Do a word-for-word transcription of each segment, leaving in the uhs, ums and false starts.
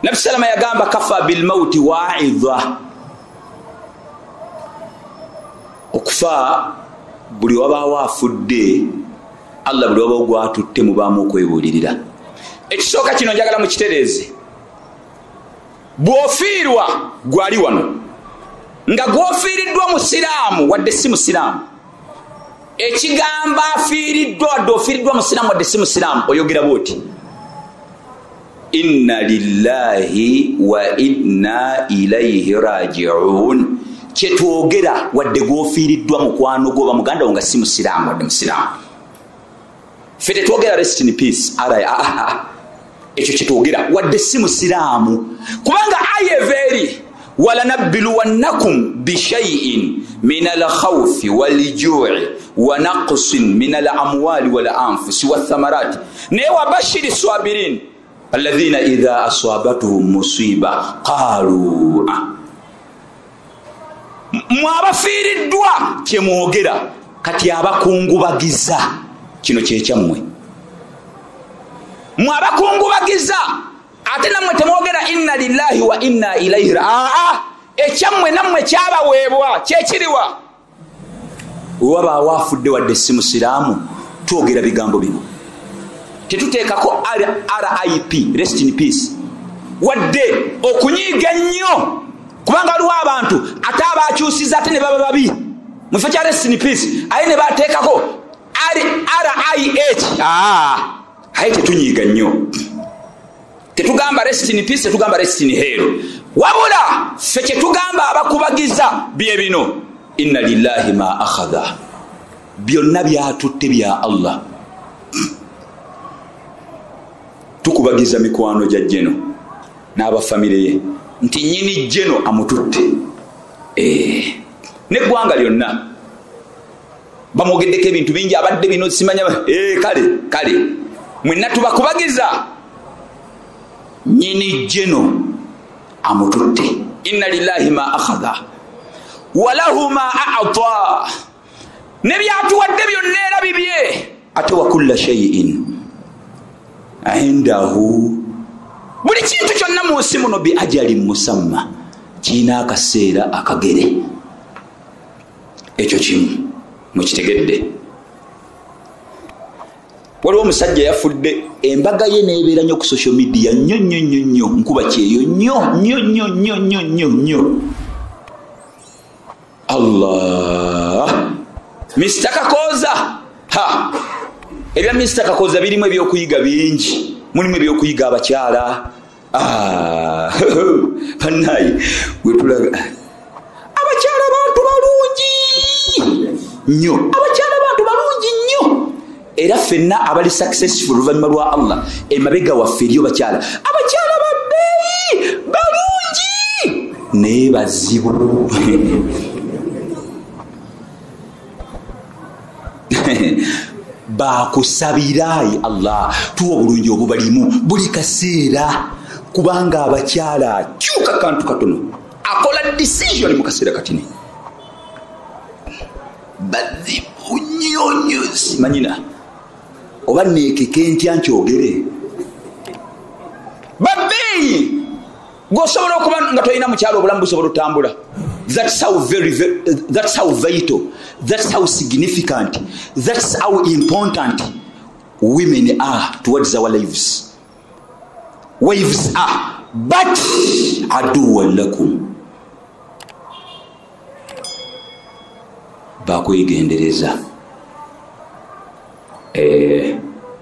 Nabi salama yagamba kafa bil mauti wa'idha. Okufa buli wabaawo afudde Allah buli wabaawo gwatutte mubaamu okwebulirira. Ekisooka kino njagala mu kitereeze. Bw'ofiirwa gwali wano nga gw'ofiiriddwa musiraamu wadde si musiraamu, ekigamba afiiriddwa wadde ofiiriddwa musiraamu wadde si musiraamu, oyogera bw'oti inna lillahi wa inna ilayhi raji'un. Kyetwogera wadde gw'ofiiriddwa mukwano gwoba muganda wo nga si musiraamu wadde musiraamu. Ffe tetwogera rest in peace ara ekyo kyetwogera wadde si musiraamu, kubanga ayeveri walanabbiluwannakum bishay'in min alkhawfi walju'i wa naqsin min alamwali walanfusi wathamarati naye wabashiri sabirin alladhina idha asabatuhum musiba qalu mwabafiiriddwa kyemwogera kati abakungubagiza kino kyekyammwe mwabakungubagiza ate nammwe temwogera inna lillahi wa inna ilayhi aa ekyammwe nammwe kyabaweebwa kyekiriwa. Wabaawo afudde wadde si musiraamu twogera bigambo bino, tetuteekako R I P rest in peace wadde okunyiiga ennyo, kubanga waliwo abantu ate abakyusiza ate ne baba babi mu kifo kya rest in peace aye ne bateekako R I H. aa aye tetunyiiga nnyo, tetugamba rest in peace, tetugamba rest in hell, wabula ffe kyetugamba abakubagiza bye bino inna lillahi ma akhadha, byonna byatutte bya Allah. Tukubagiza mikwano gya jeno n'abafamire ye nti nyini jeno amututte, eh neggwanga lyonna bamwogeddeko ebintu bingi abadde bino simanya eh kale kale mwenna tubakubagiza nyini jeno amututte. Inna lillahi ma akhadha walahu ma a'ta, ne byatuwadde byonna era bibye, ate wa kulla shay'in indahu, buli kintu kyonna mu nsi muno bi ajali musamma, kiina akaseera akagere. Ekyo kimu mukitegedde. Waliwo omusajja yafudde, embaga ye neebeera nnyo ku social media nnyo nnyo nnyo nnyo, nkuba kyeyo nnyo nnyo nnyo nnyo nnyo nnyo nnyo. Allah Mister Kakoza, ha ebya Mister Kakoza birimu ebyokuyiga bingi, mulimu ebyokuyiga abakyala. Ah banayi wetulaga abakyala bantu balungi nnyo, abakyala bantu balungi nnyo, era ffenna abali successful oluvannyuma lwa Allah emabega waffe eriyo bakyala abakyala babbeeyi balungi naye bazibu. Bakusabirayi Allah tuwa bulungi obubalimu buli kaseera, kubanga abakyala kyuka kantu katono akola decision mu kaseera katini bazibu nnyo nnyo. Simanyina oba neekeke ntya nkyogere babbeeyi gwosobola okuba nga tolina mukyalo obulamu busobola otambula. That's how very, very that's how vital, that's how significant, that's how important women are towards our lives. Wives are, but aduwwan lakum, bakwegendereza. eh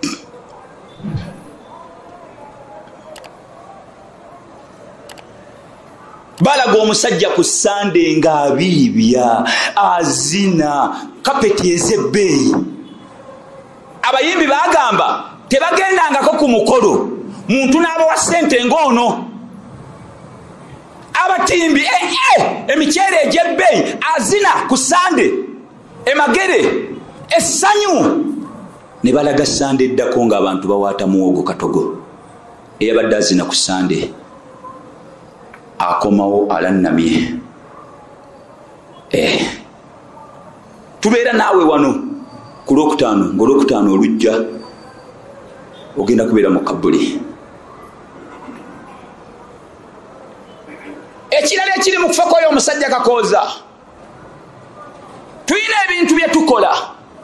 balaga omusajja ku Sunday ng'abiibya azina kapeti ez'ebbeeyi. Abayimbi bagamba tebagendangako ku mukolo muntu n'abawa ssente ng'ono. Abatimbi eh, eh, emikyere egy'ebbeeyi azina ku Sunday emagere essanyu, ne balaga Sunday eddako ng'abantu bawaata muwogo katogo eyabadde azina ku Sunday akomawo alannamye. eh tubeera naawe wano ku Lwokutaano, ng'Olwokutaano olujja ogenda kubeera mu Kabuli. ekirala ekiri mu kufa kwoyo omusajja Kakooza tuyina ebintu bye tukola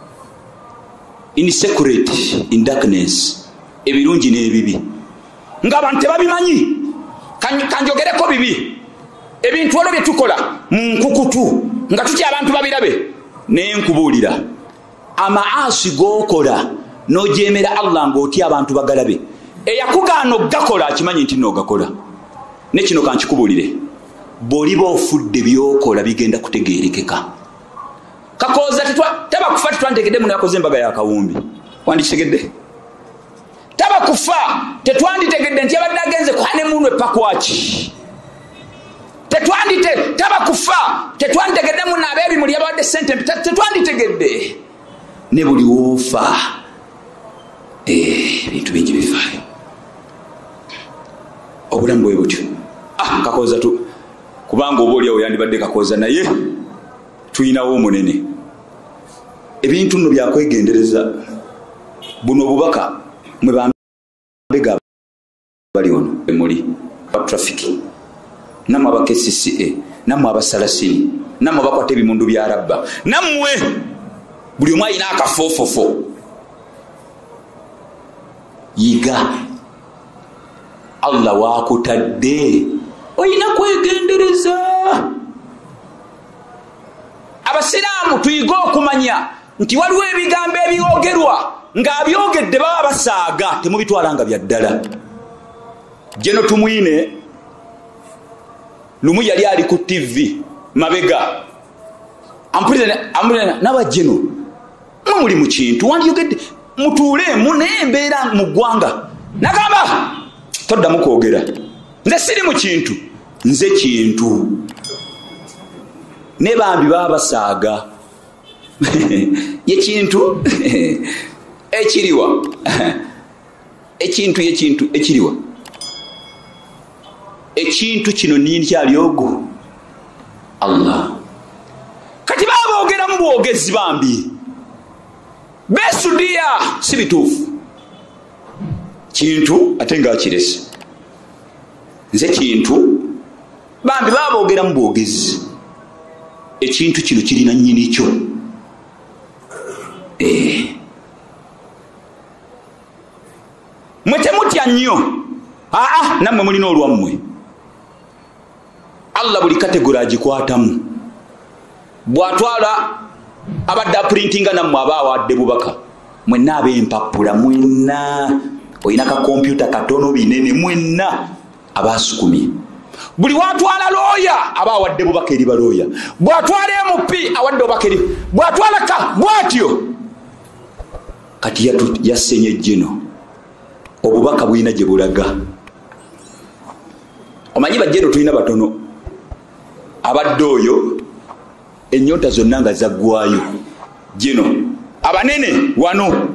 in secret in darkness ebirungi n'ebibi ng'abantu tebabimanyi kanjogereko bibi ebintu olwo bye tukola mu nkukutu nga tutya abantu babirabe naye nkubuulira amaasi g'okola n'ojeemera Allah ng'otya abantu bagalabe eyakugaana okugakola akimanyi nti n'ogakola ne kino kankikubuulire bw'oliba ofudde by'okola bigenda kutegeerekeka. Kakooza taba kufa tetwanditegedde muno yakoze embaga ya kawumbi wandikitegedde taba kufa tetwanditegedde nti yabadde agenze ku hanemuunu epakwaki tetwandite taba kufa tetwanditegedde muno ab'ebimuli yabadde sente tetwanditegedde ne buli woofa ebintu bingi bifaayo obulamu bwe butyo. Ah, Kakooza tu kubanga oba oliawo yandibadde Kakooza naye tuyinawo omunene ebintu nno byakwegendereza buno obubaka mwe bambega bali ono emuli ba traffic namwe aba K C C A namwe abasalasini namwe abakwata ebimundu bya rabba namwe buli omu ayina akafoofofo yiga Allah wakutadde oyina kwegendereza. Abasiraamu tuyiga okumanya nti waliwo ebigambo ebyogerwa ng'abyogedde baba basaaga temubitwalanga bya ddala. Jeno tumwine lumu yali ali ku T V mabega ampulira amulena n'abajeno mwe muli mu kintu wandiyogedde mutuulemu naye embeera mu ggwanga nagamba toddamu kwogera nze siri mu kintu nze kintu ne bambi baba basaaga ye kintu ekiriwa ekintu ye kintu ekiriwa ekintu kino nini kyali ogo Allah kati baba ogera mu bwogezi bambi besudia si bituufu kintu ate nga kirese nze kintu bambi baba ogera mu bwogezi ekintu kino kirina nnyini kyo eh mwe temutya nnyo aa nammwe mulina olwammwe Allah buli kategori agikwatamu bw'atwala abadde aprintinga nammwe abaawadde bubaka mwenna ab'empapula mwenna olina ka kompyuta katono binene mwenna abaasukumi buli watwala looya abaawadde bubaka eri balooya bw'atwala M P awadde bubaka eri bw'atwala ka bw'atyo kati yasenye jeno obubaka bwina gye bulaga. Omanyi bajjeno tulina batono abadde oyo ennyota zonna nga zaggwayo jeno abanene wano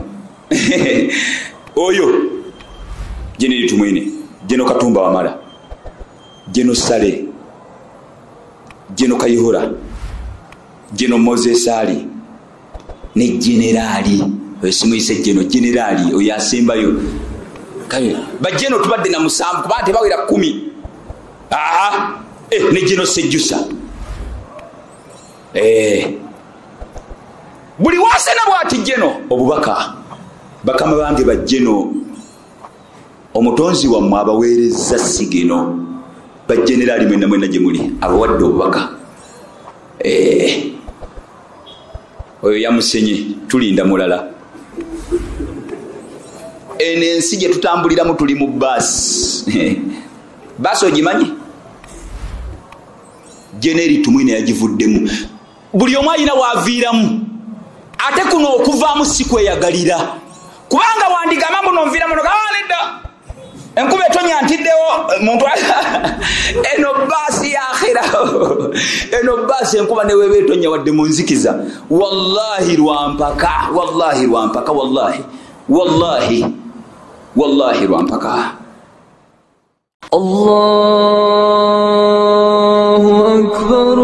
oyo jeno litumwine jeno Katumba Wamala jeno Sale jeno Kayihura jeno Moses Ali ne generali esimuyise jeno generali oyo asembayo kale bajjeno tubadde na musanvu kuba tebawera kumi aa eh ne jeno Sejjusa eh buli wasena bwati jeno obubaka bakama bange bajjeno omutonzi wa mwa abaweereza sigino bajenerali mwenna mwenna gye muli abawadde obubaka eh oyo yamusenye tulinda mulala ene ensi gye tutambuliramu tuli mu baasi baasi ogimanyi jeneri tumwine yagivuddemu buli omu alina waaviiramu ate kuno okuvaamu si kweyagalira kubanga wandigamba muno nviiramu nogawanedda enkuba etonya ntiddewo muntu eno baasi ya akhira eno baasi enkuba neweeba etonya wadde mu nzikiza wallahi lwampaka wallahi lwampaka wallahi wallahi wallahi lwampaka. Allahu akbar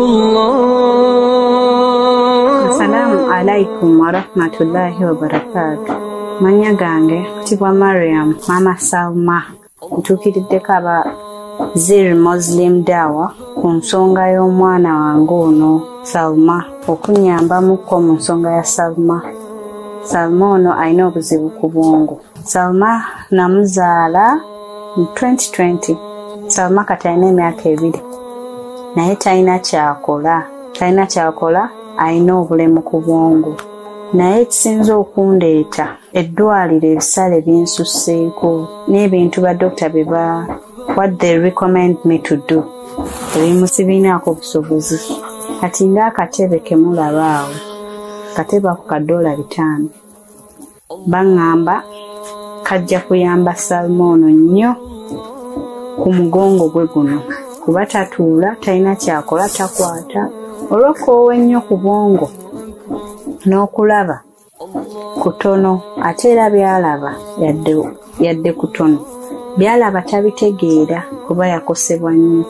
Allah. Assalamu alaikum wa rahmatullahi wa barakatuh. Manya gange tibwa Mariam mama Salma ntukiriddeko aba Zir Muslim Dawa ku nsonga y'omwana wange ono Salma, okunyambamuko mu nsonga ya Salma. Salma ono alina obuzibu ku bwongo. Salma namuzaala mu twenty twenty. Salma kati alina emyaka ebiri naye talina kyakola talina kyakola alina obulemu ku bwongo. Naye ekisinza okundeeta eddwaliro ebisale binsusseeko n'ebintu badokita bye ba what they recommend me to do ebimu sibinaako busobozi. Kati ng'akatebe kemulaba awo katebe ako ka dola bitaano baŋŋamba kajja kuyamba Salma ono nnyo ku mugongo gwe guno kuba tatuula talina kyakola takwata olw'okoowa ennyo ku bwongo n'okulaba kutono ate era byalaba yadde, yadde kutono byalaba tabitegeera kuba yakosebwa nnyo.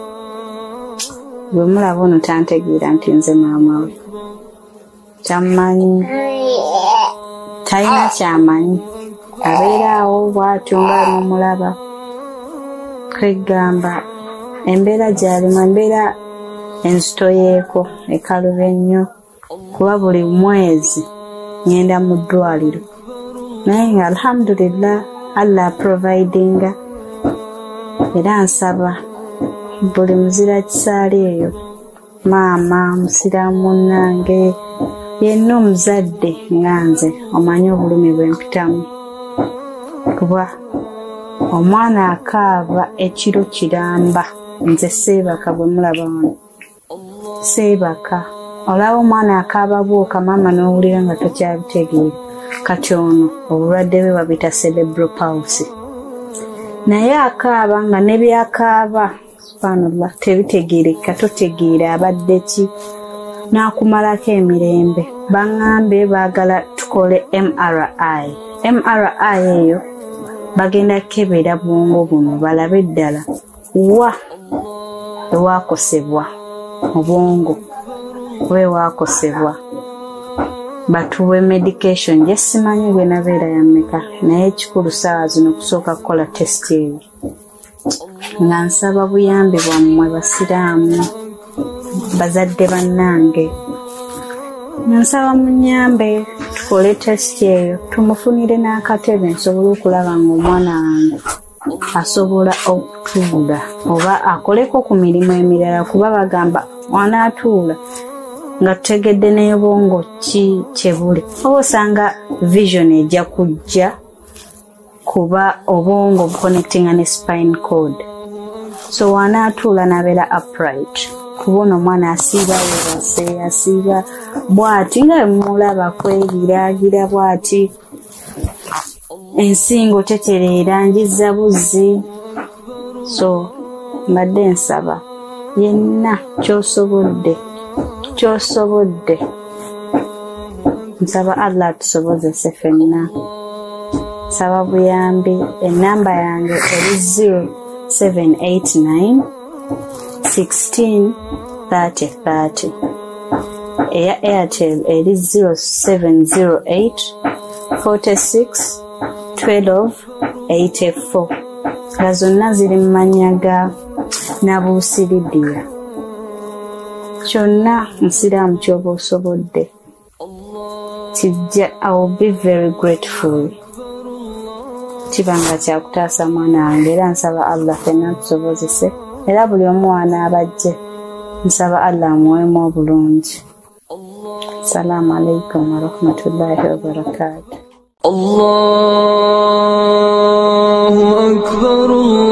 Bwe mulaba ono tantegeera nti nze maama we tammanyi talina kyamanyi abeera awo bw'atyo nga n'omulaba kwegamba embeera gy'alimu embeera enzitoyeeko ekaluba ennyo kuba buli mwezi ngenda mu ddwaliro naye nga alhamdulillah Allah providinga era nsaba buli muzira kisaali eyo maama musiraamu munnange yenna omuzadde nga nze omanyi obulumi bwe mpitamu kuba omwana akaaba ekiro kiramba nze seebaka bwe mulaba wano seebaka olaba omwana akaaba bwoka maama n'owulira nga tokyabitegeera kati ono obulwadde bwe babita cerebral palsy naye akaaba nga ne byakaaba subhanallah tebitegeereka totegeera abadde ki n'akumalako emirembe. Baŋŋambe baagala tukole M R I. M R I eyo bagenda kukebera bwongo buno balabe ddala wa ewakosebwa obwongo we wakosebwa batuwe medication gye simanyi gwe nabeera yammeka naye ekikulu saawa zino kusooka kukola test eyo nga nsaba buyambi bwammwe basiraamu bazadde bannange nsaba munyambe tukole test eyo tumufunire n'akatebe nsobole okulaba ng'omwana wange asobola okutuula oba akoleko ku mirimu emirala kuba bagamba wanaatuula nga tutegedde n'ebwongo ki kyebuli oba osanga vision ejja kujja kuba obwongo buconnectinga ne spine cord so wanaatuula nabeera upright kubona omwana asiiba webase asiiba bw'ati nga bemulaba kwegiraagira bw'ati ensingo tetereera njiza buzzi so mbadde nsaba yenna kyosobodde kyosobodde nsaba Allah tusobozese ffenna nsaba buyambi ennamba yange eri zero seven eight nine sixteen thirty thirty eya Airtel eri zero seven zero eight forty-six twelve eighty-four nga zonna ziri mu mannya ga Nabuusiridiya. Kyonna musiraamu ky'oba osobodde kijja, I will be very grateful. Kibanga kyakutaasa mwana wange era nsaba Allah ffenna tusobozese era buli omu wanaabajje nsaba Allah amuweemu obulungi. Salaamu alaikum wa rahmatullahi wa barakatuh. Allahu akbar.